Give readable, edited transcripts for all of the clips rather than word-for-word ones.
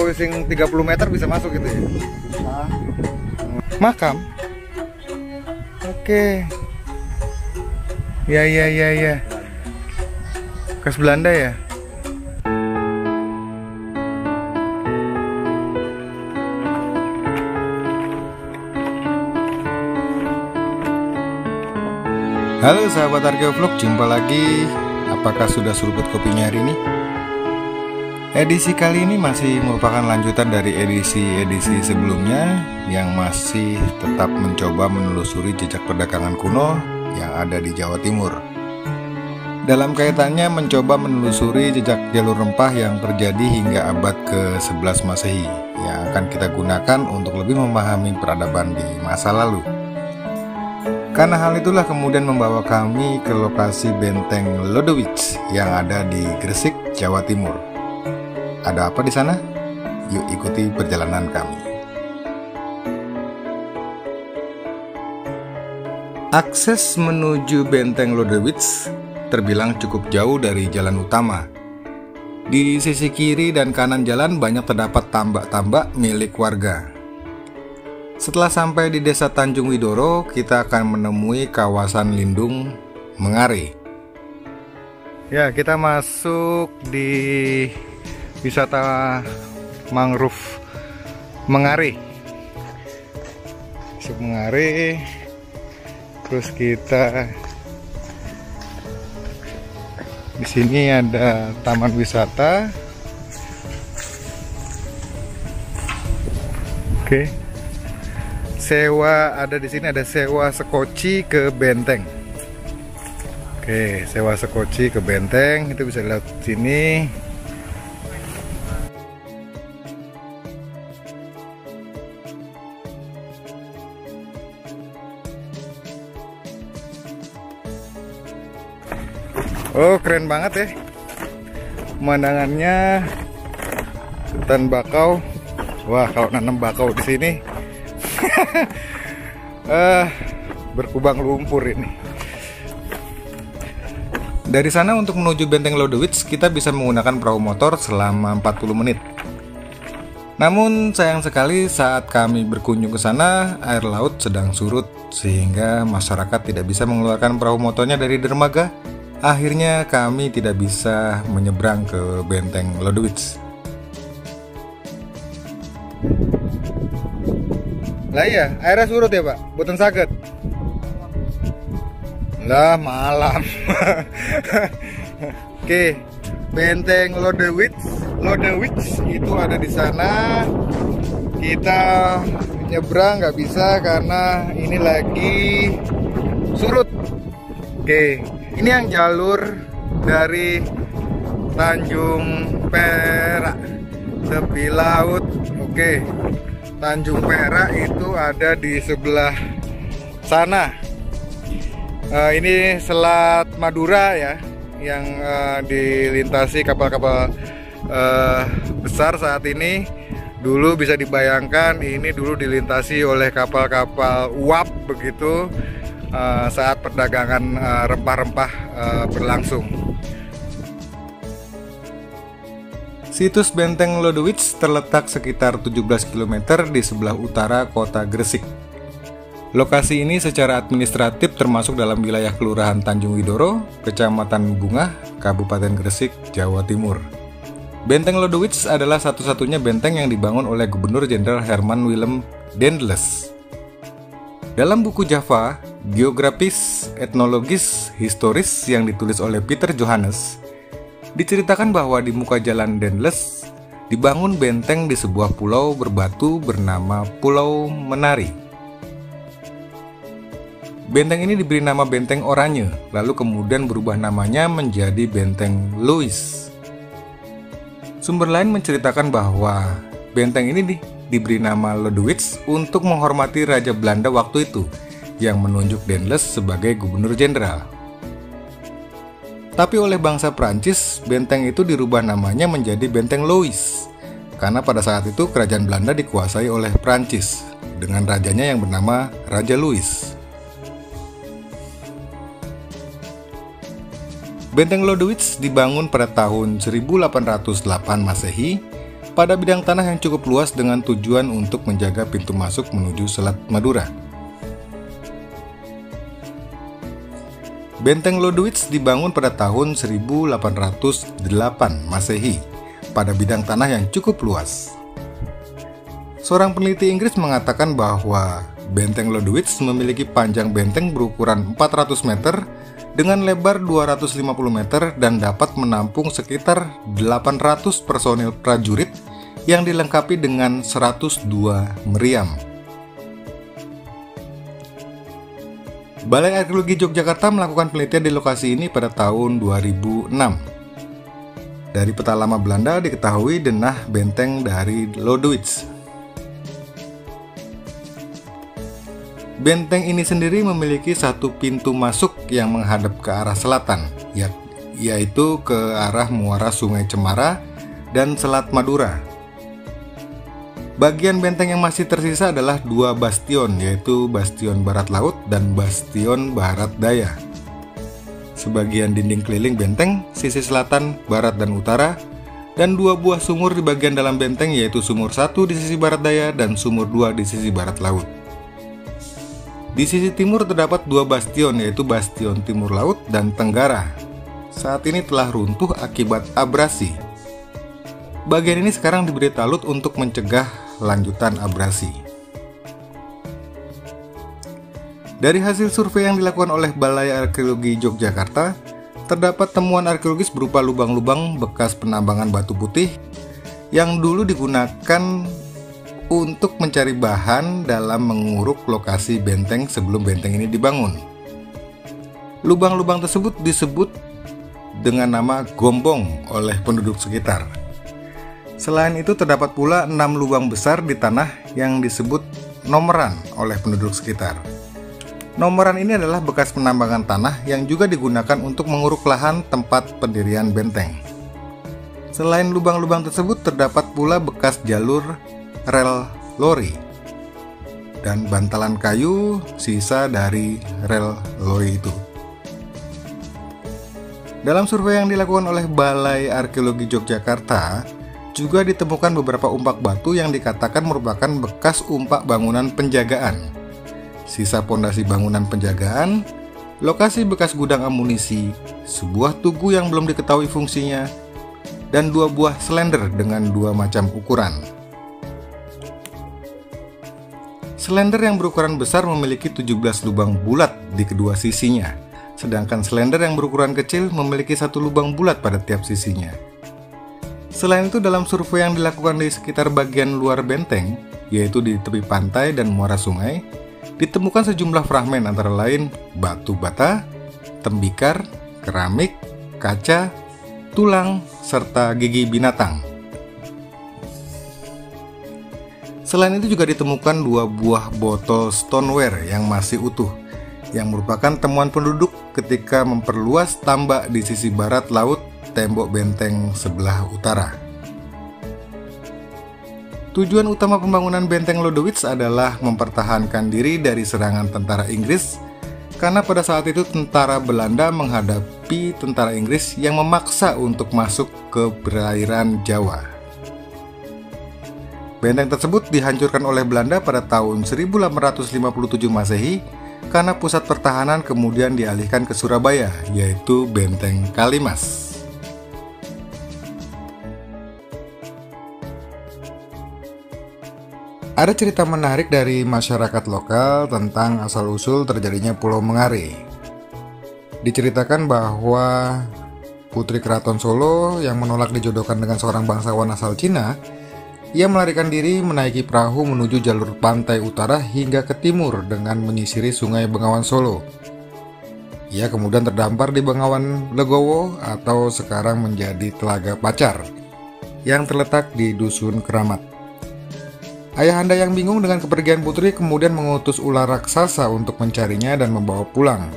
sing 30 meter bisa masuk gitu ya? Nah, Makam? Oke. Ya. Bekas Belanda ya? Halo sahabat Arkeovlog, jumpa lagi. Apakah sudah seruput kopinya hari ini? Edisi kali ini masih merupakan lanjutan dari edisi-edisi sebelumnya yang masih tetap mencoba menelusuri jejak perdagangan kuno yang ada di Jawa Timur. Dalam kaitannya mencoba menelusuri jejak jalur rempah yang terjadi hingga abad ke-11 Masehi yang akan kita gunakan untuk lebih memahami peradaban di masa lalu. Karena hal itulah kemudian membawa kami ke lokasi Benteng Lodewijk yang ada di Gresik, Jawa Timur. Ada apa di sana? Yuk ikuti perjalanan kami. Akses menuju Benteng Lodewijk terbilang cukup jauh dari jalan utama. Di sisi kiri dan kanan jalan banyak terdapat tambak-tambak milik warga. Setelah sampai di Desa Tanjung Widoro, kita akan menemui kawasan lindung Mengare. Ya, kita masuk di wisata mangrove Mengare. Masuk Mengare. Terus kita di sini ada taman wisata. Oke. Sewa ada di sini, ada sewa sekoci ke benteng. Oke, sewa sekoci ke benteng itu bisa lihat sini. Oh, keren banget ya. Pemandangannya hutan bakau. Wah, kalau nanam bakau di sini berkubang lumpur ini. Dari sana untuk menuju Benteng Lodewijk kita bisa menggunakan perahu motor selama 40 menit. Namun sayang sekali saat kami berkunjung ke sana air laut sedang surut sehingga masyarakat tidak bisa mengeluarkan perahu motornya dari dermaga. Akhirnya kami tidak bisa menyeberang ke Benteng Lodewijk. Lah iya, airnya surut ya Pak? Boten saged. Lah malam. Oke, Benteng Lodewijk itu ada di sana. Kita nyebrang nggak bisa karena ini lagi surut. Oke, ini yang jalur dari Tanjung Perak tepi laut. Oke. Tanjung Perak itu ada di sebelah sana. Ini Selat Madura ya, yang dilintasi kapal-kapal besar saat ini. Dulu bisa dibayangkan ini dulu dilintasi oleh kapal-kapal uap begitu saat perdagangan rempah-rempah berlangsung. Situs Benteng Lodewijk terletak sekitar 17 km di sebelah utara kota Gresik. Lokasi ini secara administratif termasuk dalam wilayah Kelurahan Tanjung Widoro, Kecamatan Bungah, Kabupaten Gresik, Jawa Timur. Benteng Lodewijk adalah satu-satunya benteng yang dibangun oleh Gubernur Jenderal Herman Willem Daendels. Dalam buku Java, geografis, etnologis, historis yang ditulis oleh Peter Johannes, diceritakan bahwa di muka jalan Daendels dibangun benteng di sebuah pulau berbatu bernama Pulau Menari. Benteng ini diberi nama Benteng Oranye, lalu kemudian berubah namanya menjadi Benteng Louis. Sumber lain menceritakan bahwa benteng ini diberi nama Lodewijk untuk menghormati Raja Belanda waktu itu yang menunjuk Daendels sebagai Gubernur Jenderal. Tapi oleh bangsa Prancis, benteng itu dirubah namanya menjadi Benteng Louis karena pada saat itu kerajaan Belanda dikuasai oleh Prancis dengan rajanya yang bernama Raja Louis. Benteng Lodewijk dibangun pada tahun 1808 Masehi pada bidang tanah yang cukup luas dengan tujuan untuk menjaga pintu masuk menuju Selat Madura. Benteng Lodewijk dibangun pada tahun 1808 Masehi pada bidang tanah yang cukup luas. Seorang peneliti Inggris mengatakan bahwa Benteng Lodewijk memiliki panjang benteng berukuran 400 meter dengan lebar 250 meter dan dapat menampung sekitar 800 personil prajurit yang dilengkapi dengan 102 meriam. Balai Arkeologi Yogyakarta melakukan penelitian di lokasi ini pada tahun 2006. Dari peta lama Belanda diketahui denah benteng dari Lodewijk. Benteng ini sendiri memiliki satu pintu masuk yang menghadap ke arah selatan, yaitu ke arah muara Sungai Cemara dan Selat Madura. Bagian benteng yang masih tersisa adalah dua bastion, yaitu bastion barat laut dan bastion barat daya. Sebagian dinding keliling benteng, sisi selatan, barat, dan utara, dan dua buah sumur di bagian dalam benteng, yaitu sumur 1 di sisi barat daya dan sumur 2 di sisi barat laut. Di sisi timur terdapat dua bastion, yaitu bastion timur laut dan tenggara. Saat ini telah runtuh akibat abrasi. Bagian ini sekarang diberi talut untuk mencegah lanjutan abrasi. Dari hasil survei yang dilakukan oleh Balai Arkeologi Yogyakarta, terdapat temuan arkeologis berupa lubang-lubang bekas penambangan batu putih yang dulu digunakan untuk mencari bahan dalam menguruk lokasi benteng sebelum benteng ini dibangun. Lubang-lubang tersebut disebut dengan nama gombong oleh penduduk sekitar. Selain itu terdapat pula 6 lubang besar di tanah yang disebut nomeran oleh penduduk sekitar. Nomeran ini adalah bekas penambangan tanah yang juga digunakan untuk menguruk lahan tempat pendirian benteng. Selain lubang-lubang tersebut terdapat pula bekas jalur rel lori dan bantalan kayu sisa dari rel lori itu. Dalam survei yang dilakukan oleh Balai Arkeologi Yogyakarta, juga ditemukan beberapa umpak batu yang dikatakan merupakan bekas umpak bangunan penjagaan, sisa pondasi bangunan penjagaan, lokasi bekas gudang amunisi, sebuah tugu yang belum diketahui fungsinya, dan 2 buah slender dengan 2 macam ukuran. Slender yang berukuran besar memiliki 17 lubang bulat di kedua sisinya, sedangkan slender yang berukuran kecil memiliki 1 lubang bulat pada tiap sisinya. Selain itu, dalam survei yang dilakukan di sekitar bagian luar benteng, yaitu di tepi pantai dan muara sungai, ditemukan sejumlah fragmen antara lain batu bata, tembikar, keramik, kaca, tulang, serta gigi binatang. Selain itu juga ditemukan 2 buah botol stoneware yang masih utuh, yang merupakan temuan penduduk ketika memperluas tambak di sisi barat laut tembok benteng sebelah utara. Tujuan utama pembangunan benteng Lodewijk adalah mempertahankan diri dari serangan tentara Inggris, karena pada saat itu tentara Belanda menghadapi tentara Inggris yang memaksa untuk masuk ke perairan Jawa. Benteng tersebut dihancurkan oleh Belanda pada tahun 1857 Masehi karena pusat pertahanan kemudian dialihkan ke Surabaya, yaitu Benteng Kalimas. Ada cerita menarik dari masyarakat lokal tentang asal-usul terjadinya Pulau Mengare. Diceritakan bahwa putri keraton Solo yang menolak dijodohkan dengan seorang bangsawan asal Cina, ia melarikan diri menaiki perahu menuju jalur pantai utara hingga ke timur dengan menyisiri Sungai Bengawan Solo. Ia kemudian terdampar di Bengawan Legowo atau sekarang menjadi Telaga Pacar yang terletak di Dusun Keramat. Ayahanda yang bingung dengan kepergian putri kemudian mengutus ular raksasa untuk mencarinya dan membawa pulang.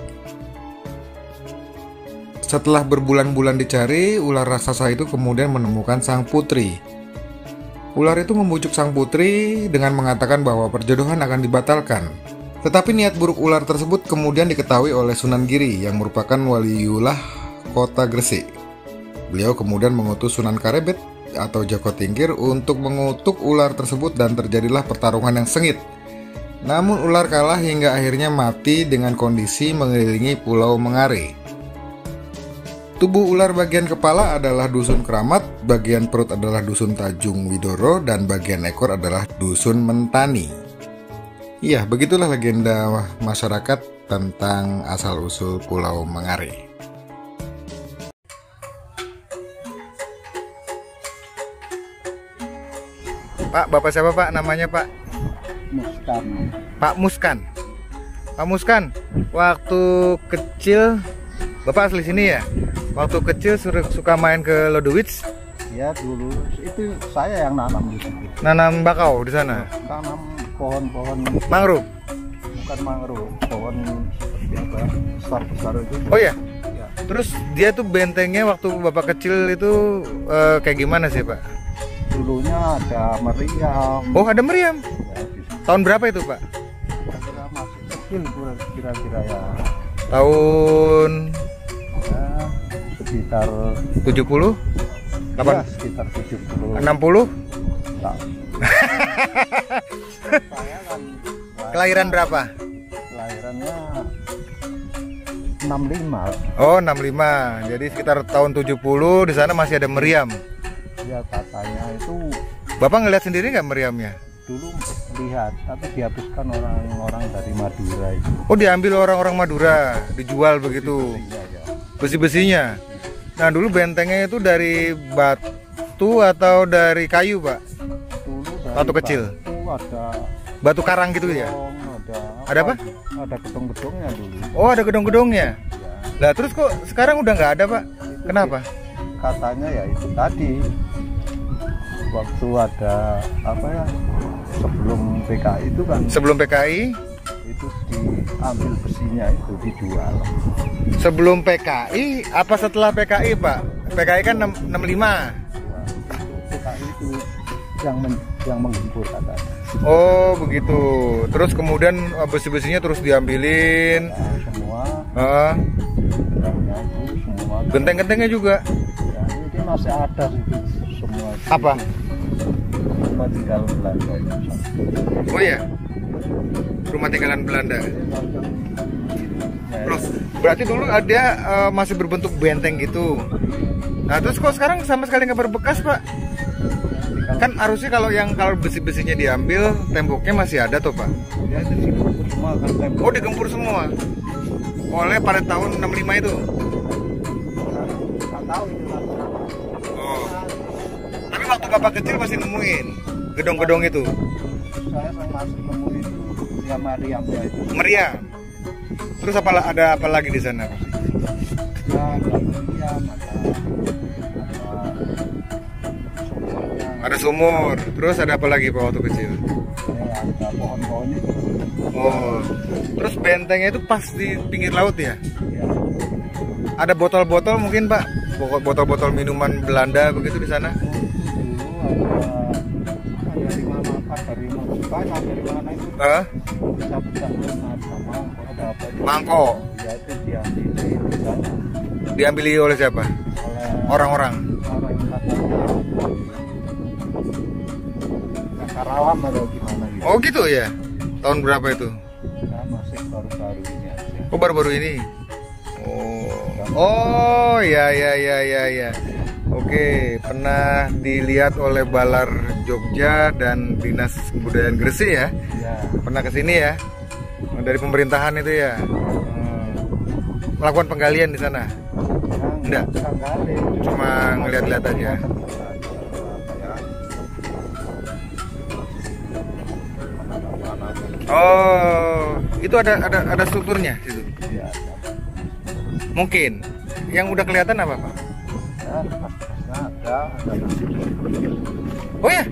Setelah berbulan-bulan dicari, ular raksasa itu kemudian menemukan sang putri. Ular itu membujuk sang putri dengan mengatakan bahwa perjodohan akan dibatalkan. Tetapi niat buruk ular tersebut kemudian diketahui oleh Sunan Giri yang merupakan waliullah kota Gresik. Beliau kemudian mengutus Sunan Karebet atau Joko Tingkir untuk mengutuk ular tersebut dan terjadilah pertarungan yang sengit. Namun ular kalah hingga akhirnya mati dengan kondisi mengelilingi Pulau Mengare. Tubuh ular bagian kepala adalah Dusun Keramat, bagian perut adalah Dusun Tajung Widoro, dan bagian ekor adalah Dusun Mentani. Iya, begitulah legenda masyarakat tentang asal-usul Pulau Mengare. Pak, Bapak siapa Pak? Namanya Pak? Muskan. Pak Muskan. Pak Muskan, waktu kecil Bapak asli sini ya? Waktu kecil suka main ke Lodowitz? Ya dulu itu saya yang nanam di situ. Nanam bakau di sana? Tanam pohon-pohon mangrove? Bukan mangrove, pohon seperti apa besar-besar itu. Oh ya? Ya. Terus dia tuh bentengnya waktu Bapak kecil itu kayak gimana sih Pak? Dulunya ada meriam. Oh ada meriam? Ya, di situ. Tahun berapa itu Pak? Kira-kira masih kecil kira-kira ya. Tahun Ya, sekitar 70? ya, sekitar 70. 60? Tak. Saya kan Kelahiran berapa? kelahirannya 65. Oh 65. Jadi sekitar tahun 70 di sana masih ada meriam. Ya katanya itu Bapak ngeliat sendiri nggak meriamnya? dulu lihat, tapi dihapuskan orang-orang dari Madura itu. Oh diambil orang-orang Madura, dijual begitu Iya, ya. besi-besinya. Nah dulu bentengnya itu dari batu atau dari kayu Pak? Dulu dari Waktu kecil? batu ada Batu karang gitu ya? gedong, Ada apa? Ada gedong-gedongnya dulu. Oh ada gedong-gedongnya. Ya, Lah terus kok sekarang udah nggak ada Pak? itu Kenapa? katanya ya itu tadi waktu ada apa ya sebelum PKI itu kan Sebelum PKI? itu diambil besinya itu dijual. Sebelum PKI apa setelah PKI Pak? PKI kan 65. Ya, PKI itu yang menggempur katanya. Oh begitu. Terus kemudian besi-besinya terus diambilin. Nah, semua gedongnya itu semua Genteng-gentengnya juga. ya, ini masih ada itu semua. Apa? Rumah tinggal Belanda itu. Oh iya. Rumah tinggalan Belanda. Terus berarti dulu ada masih berbentuk benteng gitu. Nah terus kok sekarang sama sekali nggak berbekas Pak? Kan harusnya kalau besi-besinya diambil, temboknya masih ada tuh Pak. Ya itu digempur semua kan tembok. Oh digempur semua. Oleh pada tahun 65 itu. Nggak tahu itu lah. Oh. Tapi waktu Bapak kecil masih nemuin gedong-gedong itu. Saya masih nemu itu ya meriamnya itu. Meriam. Terus ada apa lagi di sana? Ya ada meriam, Ada sumur. Terus ada apa lagi Pak waktu kecil? ada pohon-pohonnya. Oh. Terus bentengnya itu pas di pinggir laut ya? Ya. Ada botol-botol mungkin Pak? Botol-botol minuman Belanda begitu di sana? Dulu ada dari mana Pak, dari banyak dari mana itu bisa sama ada apa itu. Mangkok. Ya itu diambil di sana Diambil oleh siapa? oleh Orang-orang. orang yang katanya Karawang atau gimana gitu. Oh gitu ya? Tahun berapa itu? Ya, masih baru-baru ini aja. Oh baru-baru ini? Oh ya ya ya ya ya. Oke, pernah dilihat oleh Balar Jogja dan Dinas Kebudayaan Gresik ya? Ya. Pernah kesini ya? Dari pemerintahan itu ya? Melakukan penggalian di sana? Enggak. Cuma ngeliat-liat aja. Oh, itu ada strukturnya situ. Ya, Mungkin. Yang udah kelihatan apa Pak? ada. Oh ya.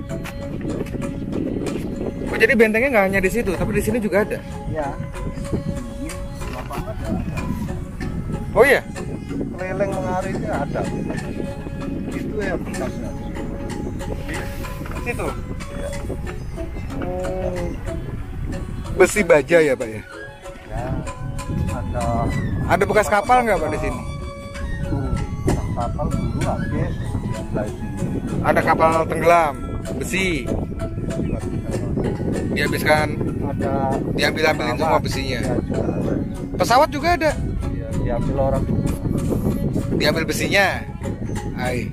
Oh jadi bentengnya nggak hanya di situ, tapi di sini juga ada. Ya. Ini lapangan ada. Oh ya. Keliling mengaritnya ada. Itu ya bekasnya. Situ. Ya. Besi baja ya Pak ya. Ya. Ada bekas kapal nggak Pak di sini? Tuh, kapal dulu habis yang dari sini. Ada kapal tenggelam, besi. Dihabiskan, diambil-ambilin semua besinya. Pesawat juga ada. Iya, diambil orang. Diambil besinya. Ay.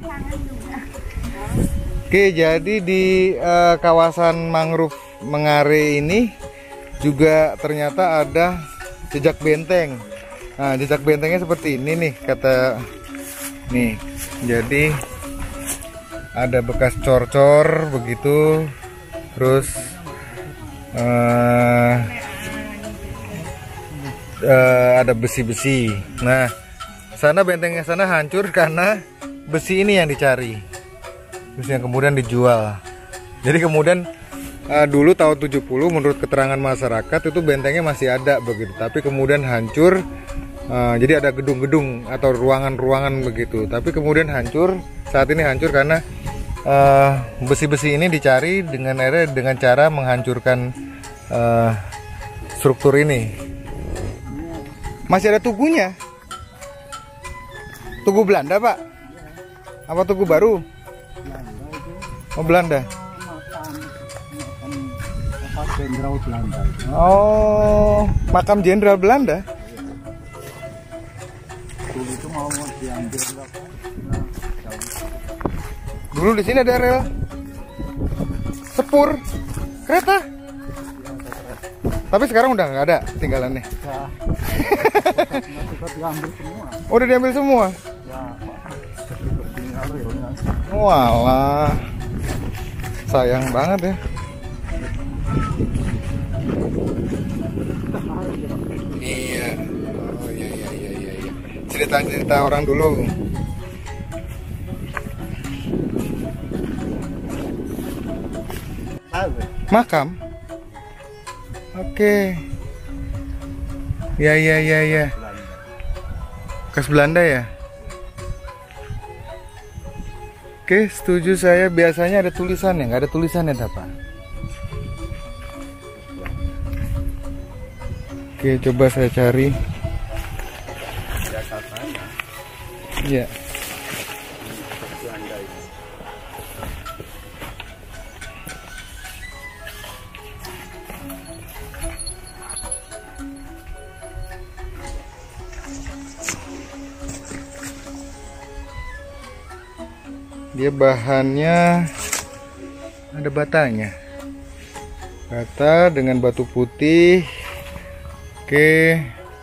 Oke, jadi di kawasan mangrove Mengare ini juga ternyata ada jejak benteng. Nah, jejak bentengnya seperti ini nih, kata nih. Jadi ada bekas cor-cor begitu, terus ada besi-besi. Nah, sana bentengnya sana hancur karena besi ini yang dicari, terus yang kemudian dijual. Jadi kemudian dulu tahun 70 menurut keterangan masyarakat itu bentengnya masih ada begitu, tapi kemudian hancur. Jadi ada gedung-gedung atau ruangan-ruangan begitu, tapi kemudian hancur. Saat ini hancur karena besi-besi ini dicari dengan cara menghancurkan struktur ini. Masih ada tugunya. Tugu Belanda, Pak? Apa tugu baru? Oh, Belanda. Jenderal Belanda. Oh, makam Jenderal Belanda. Dulu itu mau diambil Dulu di sini ada rel sepur kereta. Tapi sekarang udah nggak ada tinggalannya. Ya. Diambil semua. Oh, udah diambil semua. Ya, tinggal relnya. Walah, sayang banget ya. Iya. Oh iya. Cerita-cerita orang dulu. Makam. Oke. Ya. Bekas Belanda ya. Oke, setuju saya. Biasanya ada tulisannya, nggak ada tulisannya apa? Oke, coba saya cari. Iya. Dia bahannya ada batanya. Bata dengan batu putih. Oke.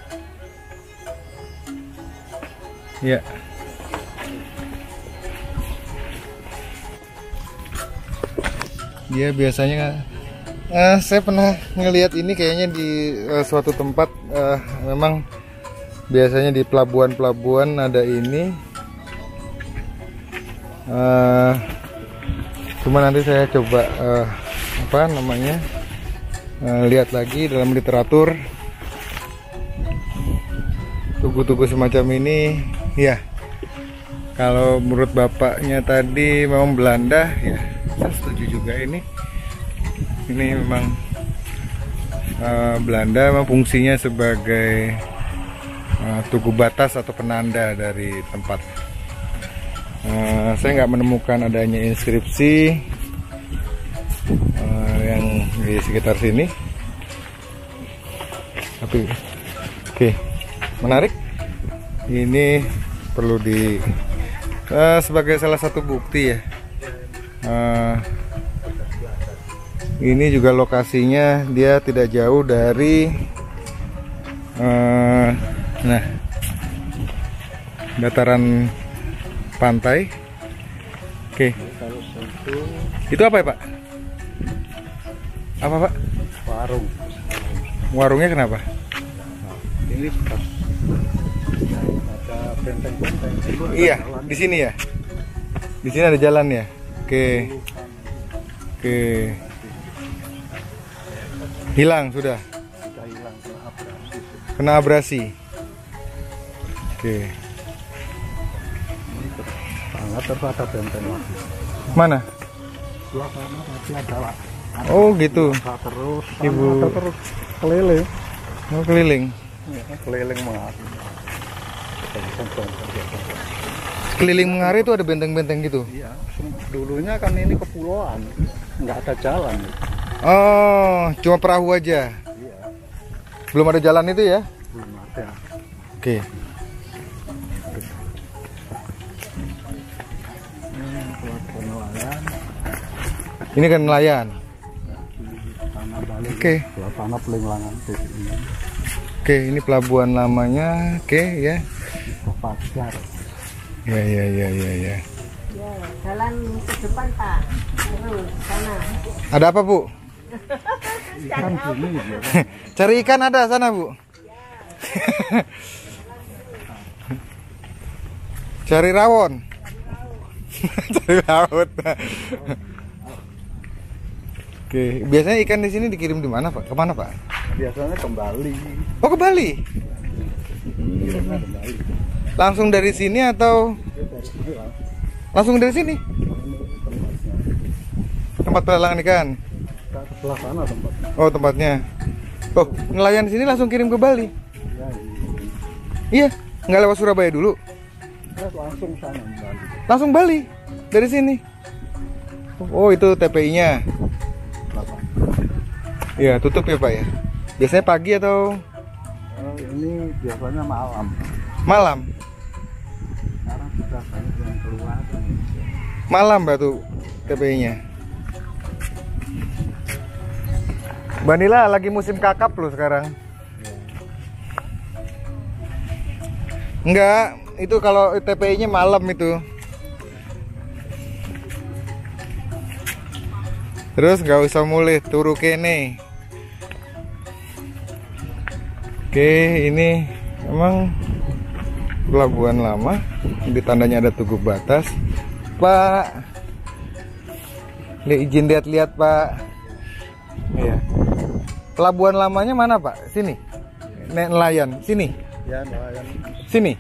Ya. Dia biasanya saya pernah ngelihat ini kayaknya di suatu tempat, memang biasanya di pelabuhan-pelabuhan ada ini. Cuma nanti saya coba lihat lagi dalam literatur tugu-tugu semacam ini. Ya, kalau menurut bapaknya tadi memang Belanda, ya saya setuju juga ini memang Belanda, memang fungsinya sebagai tugu batas atau penanda dari tempat. Saya nggak menemukan adanya inskripsi yang di sekitar sini, tapi oke, menarik. Ini perlu sebagai salah satu bukti ya. Ini juga lokasinya dia tidak jauh dari dataran pantai. Oke. Itu apa ya, Pak? Apa, Pak? Warung. Warungnya kenapa? Ini ada benteng-benteng. Iya, di sini ya. Di sini ada jalan ya. Oke. Hilang sudah. Sudah hilang, Kena abrasi. Oke. Terus ada benteng lagi. Mana? Sebelah sana masih ada lah. Oh gitu. Terus Ibu terus keliling. mau keliling. Keliling mas. Keliling Mengarai itu ada benteng-benteng gitu. Iya, dulunya kan ini kepulauan, nggak ada jalan. Oh, cuma perahu aja. Iya, Belum ada jalan itu ya? belum ada. Oke. Keluarga nelayan, Ini kan nelayan. tanah Bali. Oke. Tanah Pelinglangan di sini. Oke, ini pelabuhan lamanya. Oke, ya. Pajar. Ya. Ya, jalan ke depan Pak. Terus sana. Ada apa, Bu? Ikan sini ya. Cari ikan ada sana, Bu. Cari rawon. Cari laut. Oke, biasanya ikan di sini dikirim di mana, Pak? Kemana, Pak? Biasanya kembali. Oh, ke Bali. Kirimnya kembali. Langsung dari sini atau Dia dari sini lah. langsung dari sini? Ini tempatnya. Tempat pelelangan ikan. Kita sebelah sana tempatnya. Oh, tempatnya. Oh, nelayan di sini langsung kirim ke Bali. Ya, Iya, nggak lewat Surabaya dulu. kita langsung sana kembali. Langsung Bali dari sini. Oh, itu TPI-nya. Iya, tutup ya, Pak ya. Biasanya pagi atau Ini biasanya malam. malam? Sekarang sudah banyak yang keluar. Malam, Mbak, tuh TPI-nya. Mbak Nila lagi musim kakap loh sekarang. Enggak, itu kalau TPI-nya malam itu. Terus nggak usah mulih, turu kene. Oke, ini emang pelabuhan lama. Di tandanya ada tugu batas. Pak, izin lihat-lihat, Pak. Iya. Pelabuhan lamanya mana, Pak? Sini. Nelayan, sini. Ya, nelayan. Sini.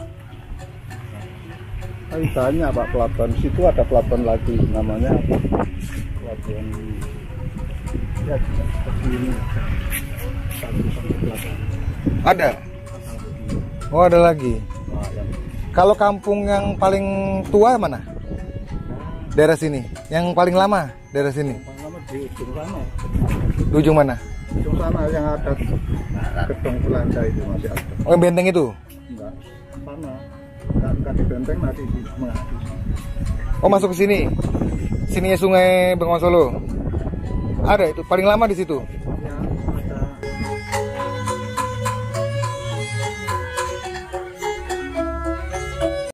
Tapi banyak Pak pelabuhan. Situ ada pelabuhan lagi, namanya apa? Pelabuhan. Ya, seperti ini. Satu sampai pelabuhan. Ada. Oh, ada lagi. Nelayan. Kalau kampung yang paling tua mana? Daerah sini. Yang paling lama daerah sini. Paling lama di ujung sana. Di ujung mana? Ujung sana yang ada gedung Belanda itu masih ada. Oh, yang benteng itu. Enggak, sana. Enggak di benteng, nanti di menghadap. Oh, masuk ke sini. Sininya Sungai Bengawan Solo. Ada itu paling lama di situ.